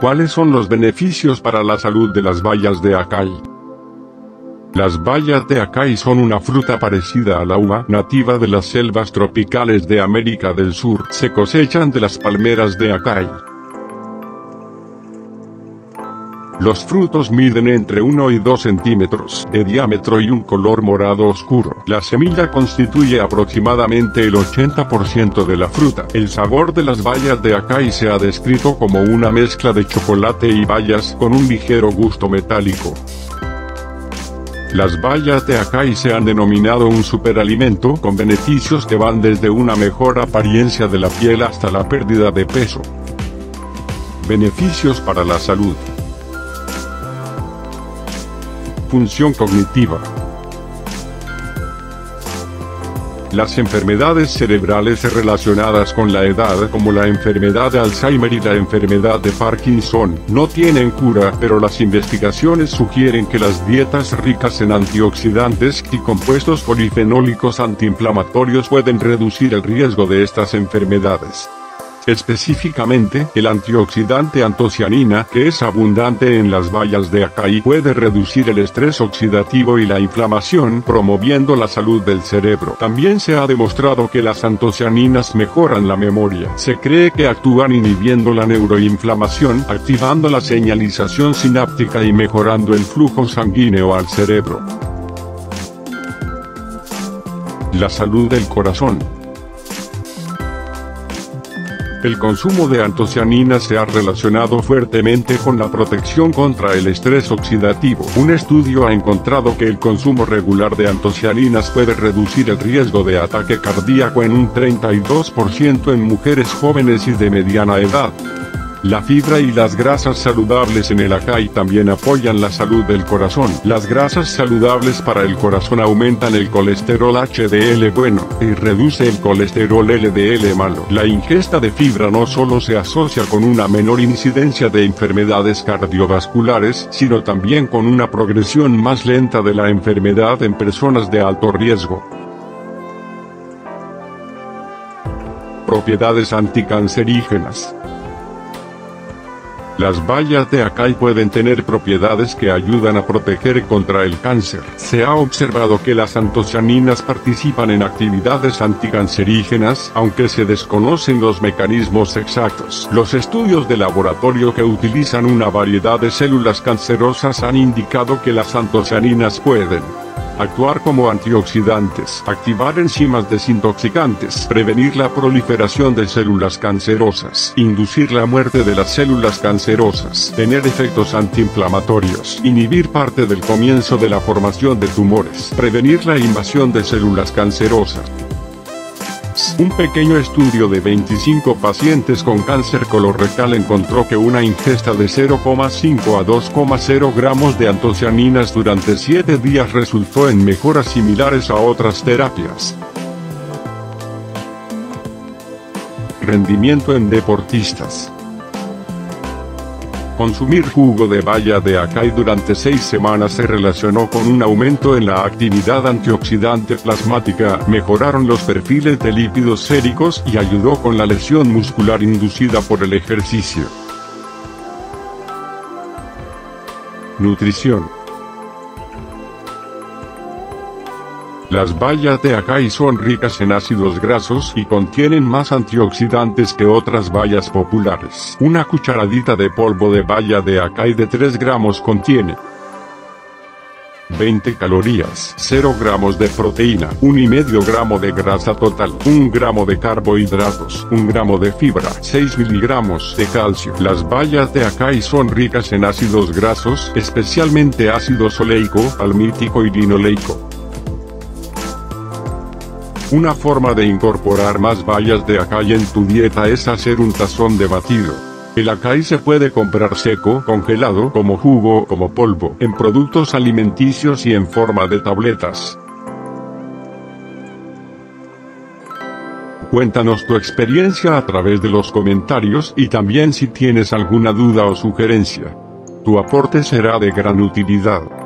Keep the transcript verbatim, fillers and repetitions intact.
¿Cuáles son los beneficios para la salud de las bayas de acai? Las bayas de acai son una fruta parecida a la uva, nativa de las selvas tropicales de América del Sur. Se cosechan de las palmeras de acai. Los frutos miden entre uno y dos centímetros de diámetro y un color morado oscuro. La semilla constituye aproximadamente el ochenta por ciento de la fruta. El sabor de las bayas de acai se ha descrito como una mezcla de chocolate y bayas con un ligero gusto metálico. Las bayas de acai se han denominado un superalimento con beneficios que van desde una mejor apariencia de la piel hasta la pérdida de peso. Beneficios para la salud. Función cognitiva. Las enfermedades cerebrales relacionadas con la edad, como la enfermedad de Alzheimer y la enfermedad de Parkinson, no tienen cura, pero las investigaciones sugieren que las dietas ricas en antioxidantes y compuestos polifenólicos antiinflamatorios pueden reducir el riesgo de estas enfermedades. Específicamente, el antioxidante antocianina, que es abundante en las bayas de acai, puede reducir el estrés oxidativo y la inflamación, promoviendo la salud del cerebro. También se ha demostrado que las antocianinas mejoran la memoria. Se cree que actúan inhibiendo la neuroinflamación, activando la señalización sináptica y mejorando el flujo sanguíneo al cerebro. La salud del corazón. El consumo de antocianinas se ha relacionado fuertemente con la protección contra el estrés oxidativo. Un estudio ha encontrado que el consumo regular de antocianinas puede reducir el riesgo de ataque cardíaco en un treinta y dos por ciento en mujeres jóvenes y de mediana edad. La fibra y las grasas saludables en el acai también apoyan la salud del corazón. Las grasas saludables para el corazón aumentan el colesterol H D L bueno, y reduce el colesterol L D L malo. La ingesta de fibra no solo se asocia con una menor incidencia de enfermedades cardiovasculares, sino también con una progresión más lenta de la enfermedad en personas de alto riesgo. Propiedades anticancerígenas. Las bayas de acai pueden tener propiedades que ayudan a proteger contra el cáncer. Se ha observado que las antocianinas participan en actividades anticancerígenas, aunque se desconocen los mecanismos exactos. Los estudios de laboratorio que utilizan una variedad de células cancerosas han indicado que las antocianinas pueden actuar como antioxidantes, activar enzimas desintoxicantes, prevenir la proliferación de células cancerosas, inducir la muerte de las células cancerosas, tener efectos antiinflamatorios, inhibir parte del comienzo de la formación de tumores, prevenir la invasión de células cancerosas. Un pequeño estudio de veinticinco pacientes con cáncer colorectal encontró que una ingesta de cero coma cinco a dos coma cero gramos de antocianinas durante siete días resultó en mejoras similares a otras terapias. Rendimiento en deportistas. Consumir jugo de baya de acai durante seis semanas se relacionó con un aumento en la actividad antioxidante plasmática, mejoraron los perfiles de lípidos séricos y ayudó con la lesión muscular inducida por el ejercicio. Nutrición. Las bayas de acai son ricas en ácidos grasos y contienen más antioxidantes que otras bayas populares. Una cucharadita de polvo de baya de acai de tres gramos contiene veinte calorías, cero gramos de proteína, uno y medio gramo de grasa total, un gramo de carbohidratos, un gramo de fibra, seis miligramos de calcio. Las bayas de acai son ricas en ácidos grasos, especialmente ácido oleico, palmítico y linoleico. Una forma de incorporar más bayas de acai en tu dieta es hacer un tazón de batido. El acai se puede comprar seco, congelado, como jugo o como polvo, en productos alimenticios y en forma de tabletas. Cuéntanos tu experiencia a través de los comentarios y también si tienes alguna duda o sugerencia. Tu aporte será de gran utilidad.